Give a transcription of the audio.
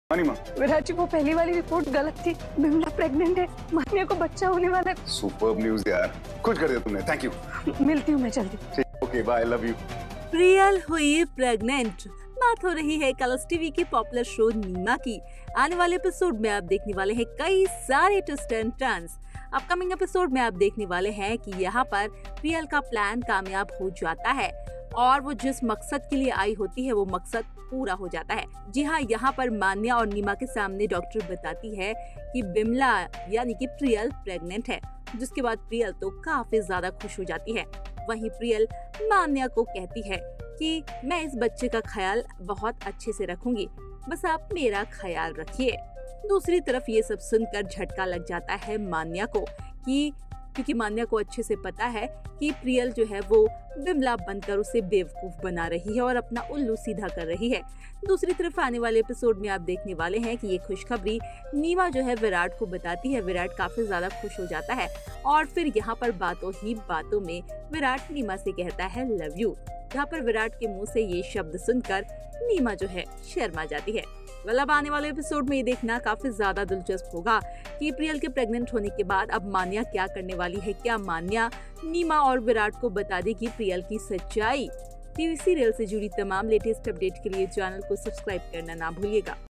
मानिमा, विराट जी, वो पहली वाली रिपोर्ट गलत थी। बिमला प्रेग्नेंट है, मान्या को बच्चा होने वाला है। सुपर्ब न्यूज़ यार, खुश कर दिया तुमने, थैंक यू। मिलती हूँ मैं जल्दी। ठीक, okay bye, love you. Priyal हुई प्रेग्नेंट। बात हो रही है कलर्स टीवी के पॉपुलर शो नीमा की। आने वाले एपिसोड में आप देखने वाले हैं कई सारे twist and turns. Upcoming episode में आप देखने वाले हैं कि यहाँ पर प्रियल का प्लान कामयाब हो जाता है और वो जिस मकसद के लिए आई होती है वो मकसद पूरा हो जाता है। जी हाँ, यहाँ पर मान्या और नीमा के सामने डॉक्टर बताती है कि बिमला यानी कि प्रियल प्रेग्नेंट है, जिसके बाद प्रियल तो काफी ज्यादा खुश हो जाती है। वहीं प्रियल मान्या को कहती है कि मैं इस बच्चे का ख्याल बहुत अच्छे से रखूंगी, बस आप मेरा ख्याल रखिए। दूसरी तरफ ये सब सुनकर झटका लग जाता है मान्या को क्योंकि मान्या को अच्छे से पता है कि प्रियल जो है वो बिमला बनकर उसे बेवकूफ बना रही है और अपना उल्लू सीधा कर रही है। दूसरी तरफ आने वाले एपिसोड में आप देखने वाले हैं कि ये खुशखबरी नीमा जो है विराट को बताती है। विराट काफी ज्यादा खुश हो जाता है और फिर यहाँ पर बातों ही बातों में विराट नीमा से कहता है लव यू। यहाँ पर विराट के मुंह से ये शब्द सुनकर नीमा जो है शर्मा जाती है। अब आने वाले एपिसोड में ये देखना काफी ज्यादा दिलचस्प होगा कि प्रियल के प्रेग्नेंट होने के बाद अब मान्या क्या करने वाली है। क्या मान्या नीमा और विराट को बता देगी प्रियल की सच्चाई? टीवी सीरियल से जुड़ी तमाम लेटेस्ट अपडेट के लिए चैनल को सब्सक्राइब करना ना भूलिएगा।